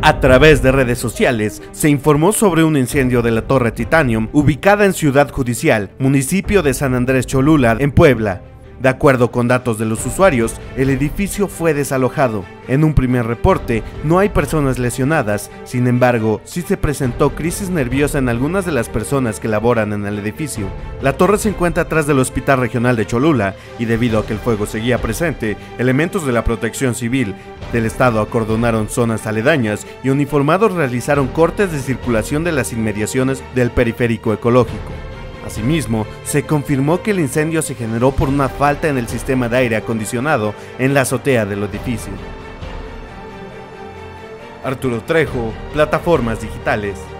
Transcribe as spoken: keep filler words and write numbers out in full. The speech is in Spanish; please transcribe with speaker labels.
Speaker 1: A través de redes sociales, se informó sobre un incendio de la Torre Titanium, ubicada en Ciudad Judicial, municipio de San Andrés Cholula, en Puebla. De acuerdo con datos de los usuarios, el edificio fue desalojado. En un primer reporte, no hay personas lesionadas, sin embargo, sí se presentó crisis nerviosa en algunas de las personas que laboran en el edificio. La torre se encuentra atrás del Hospital Regional de Cholula, y debido a que el fuego seguía presente, elementos de la Protección Civil del Estado acordonaron zonas aledañas y uniformados realizaron cortes de circulación de las inmediaciones del periférico ecológico. Asimismo, se confirmó que el incendio se generó por una falta en el sistema de aire acondicionado en la azotea del edificio. Arturo Trejo, Plataformas Digitales.